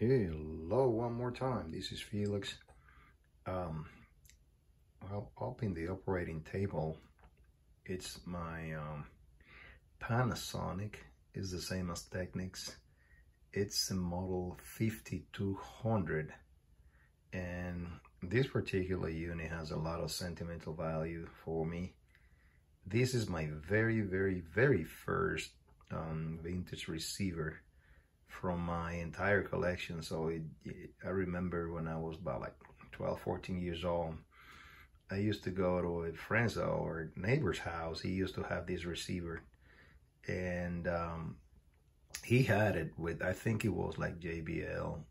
Hello, one more time. This is Felix. Well, up in the operating table, it's my Panasonic. It's the same as Technics. It's a model 5200, and this particular unit has a lot of sentimental value for me. This is my very first vintage receiver from my entire collection. So I remember when I was about like 12, 14 years old, I used to go to a friend's or neighbor's house. He used to have this receiver, and he had it with, I think it was like JBL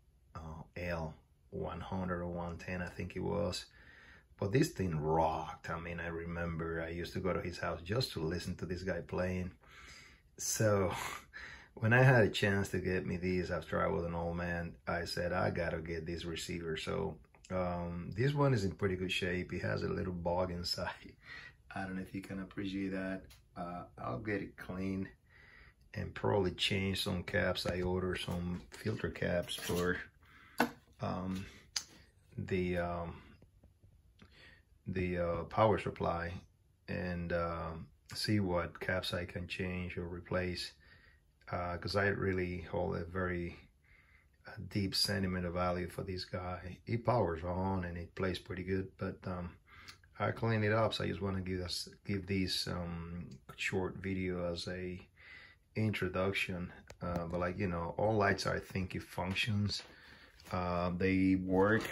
L100 or 110, I think it was. But this thing rocked. I mean, I remember I used to go to his house just to listen to this guy playing. So when I had a chance to get me these after I was an old man, I said, I gotta get this receiver. So this one is in pretty good shape. It has a little bog inside. I don't know if you can appreciate that. I'll get it clean and probably change some caps. I ordered some filter caps for the power supply, and see what caps I can change or replace, because I really hold a very deep sentimental value for this guy. He powers on and it plays pretty good, but I clean it up. So I just want to give these short video as a introduction. But like, you know, all lights are thinking functions. They work.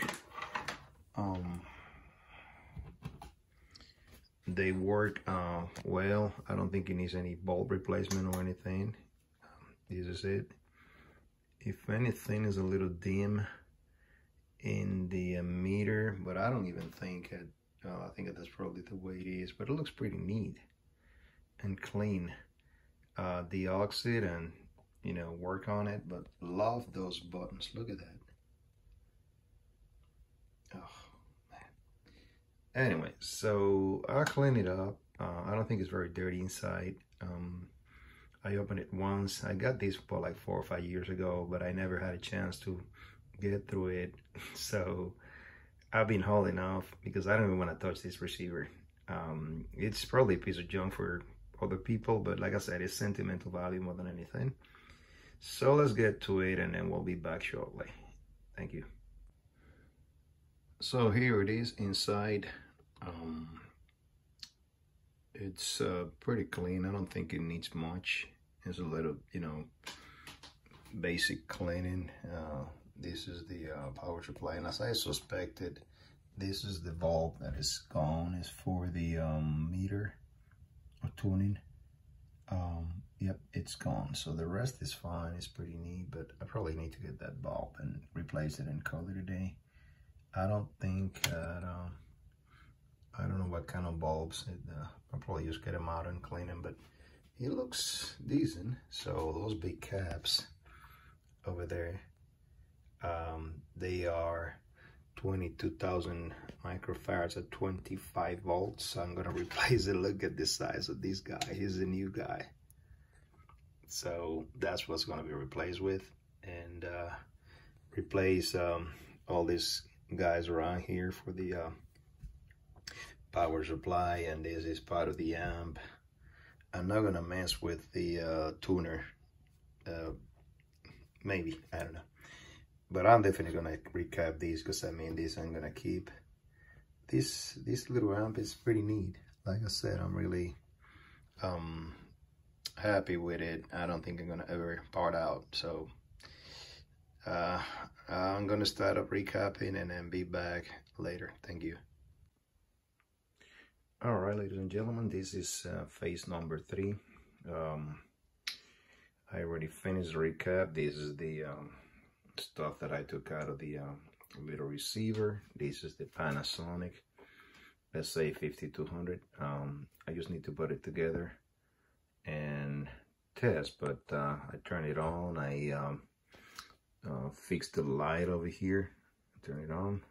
They work well. I don't think it needs any bulb replacement or anything. This is it. If anything, is a little dim in the meter, but I don't even think it. I think that's probably the way it is. But it looks pretty neat and clean. Deoxit and, you know, work on it. But love those buttons. Look at that. Oh man. Anyway, so I'll clean it up. I don't think it's very dirty inside. I opened it once. I got this for like 4 or 5 years ago, but I never had a chance to get through it. So I've been holding off because I don't even want to touch this receiver. It's probably a piece of junk for other people, but like I said, it's sentimental value more than anything. So let's get to it, and then we'll be back shortly. Thank you. So here it is inside. It's pretty clean. I don't think it needs much. It's a little, you know, basic cleaning. This is the power supply, and as I suspected, this is the bulb that is gone. It's for the meter or tuning. Yep, it's gone. So the rest is fine. It's pretty neat, but I probably need to get that bulb and replace it and call it a day. I don't think that I don't know what kind of bulbs. I'll probably just get them out and clean them, but it looks decent. So those big caps over there, they are 22,000 microfarads at 25 volts. So I'm gonna replace it. Look at the size of this guy. He's a new guy. So that's what's gonna be replaced with, and replace all these guys around here for the power supply, and this is part of the amp. I'm not gonna mess with the tuner, maybe, I don't know, but I'm definitely gonna recap these, because I mean, this I'm gonna keep. This little amp is pretty neat. Like I said, I'm really happy with it. I don't think I'm gonna ever part out. So I'm gonna start up recapping and then be back later. Thank you. All right, ladies and gentlemen, this is phase number 3. I already finished the recap. This is the stuff that I took out of the little receiver. This is the Panasonic, let's say 5200. I just need to put it together and test, but I turn it on. I fix the light over here, turn it on.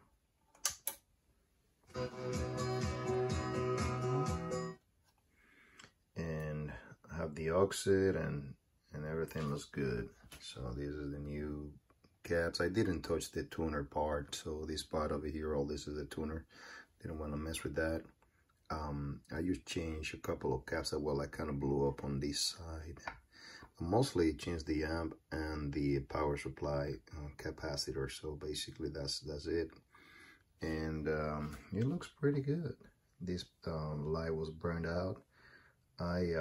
And have the oxid and everything looks good. So this is the new caps. I didn't touch the tuner part, so this part over here, all this is the tuner. Didn't want to mess with that. I just changed a couple of caps that, well, I kind of blew up on this side. Mostly changed the amp and the power supply capacitor, so basically that's it. And it looks pretty good. This light was burned out. I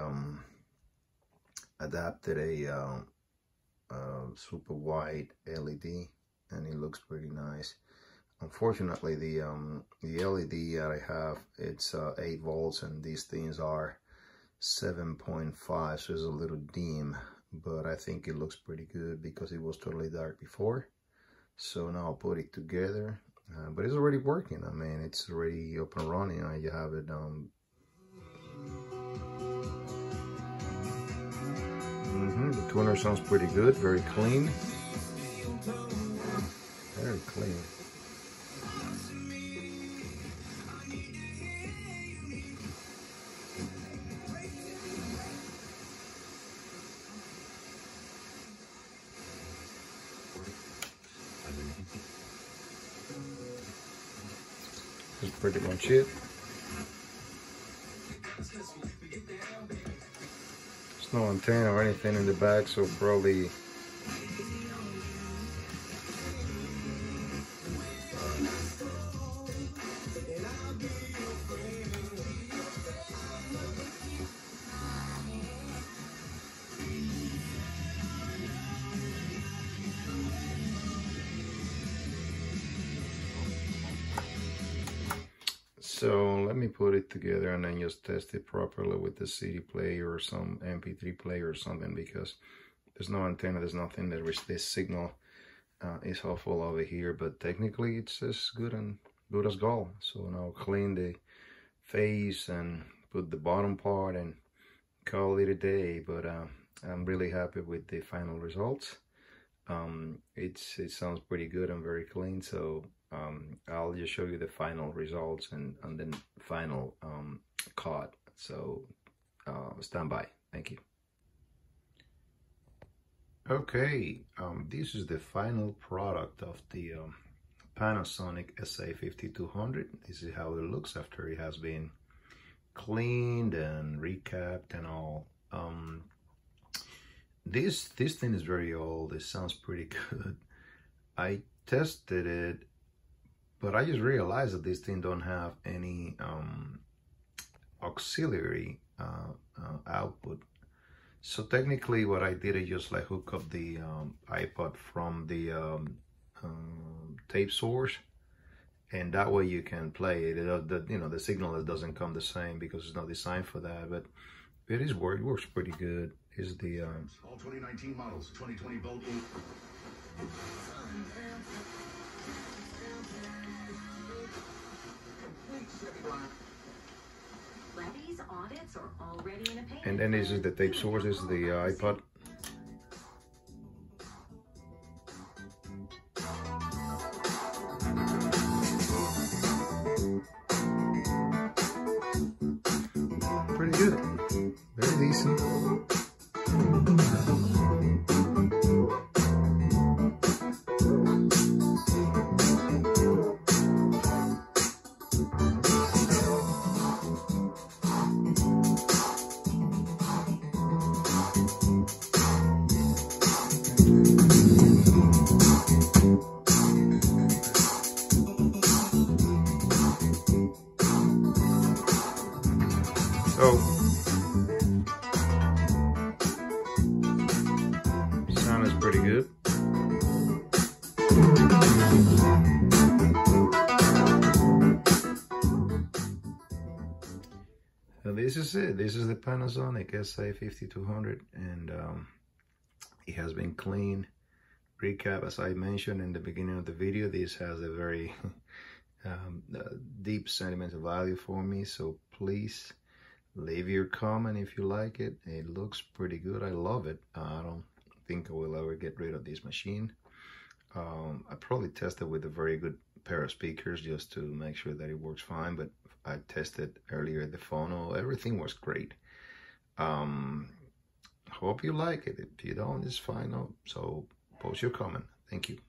adapted a super wide LED, and it looks pretty nice. Unfortunately, the LED that I have, it's 8 volts, and these things are 7.5, so it's a little dim, but I think it looks pretty good because it was totally dark before. So now I'll put it together, but it's already working. I mean, it's already up and running. You have it the tuner sounds pretty good, very clean. Very clean. That's pretty much it. There's no antenna or anything in the back, so probably so let me put it together and then just test it properly with the CD player or some MP3 player or something, because there's no antenna, there's nothing. There is this signal is awful over here, but technically it's as good as gold. So now clean the face and put the bottom part and call it a day. But I'm really happy with the final results. It sounds pretty good and very clean, so I'll just show you the final results and then final cut. So stand by. Thank you. Okay, this is the final product of the Panasonic SA5200. This is how it looks after it has been cleaned and recapped and all. This thing is very old. It sounds pretty good. I tested it, but I just realized that this thing don't have any auxiliary output. So technically what I did is just like hook up the iPod from the tape source, and that way you can play it. The signal doesn't come the same because it's not designed for that, but it works pretty good. Is the all 2019 models, 2020 Bolt. Levies, audits are already in a payment. And then this is the tape source. This is the iPod. Pretty good. Very decent. So, sound is pretty good. So this is it. This is the Panasonic SA5200, and it has been clean. Recap, as I mentioned in the beginning of the video, this has a very deep sentimental value for me, so please leave your comment if you like it. It looks pretty good. I love it. I don't think I will ever get rid of this machine. I probably tested with a very good pair of speakers just to make sure that it works fine, but I tested earlier the phono. Everything was great. Hope you like it. If you don't, it's fine. So post your comment. Thank you.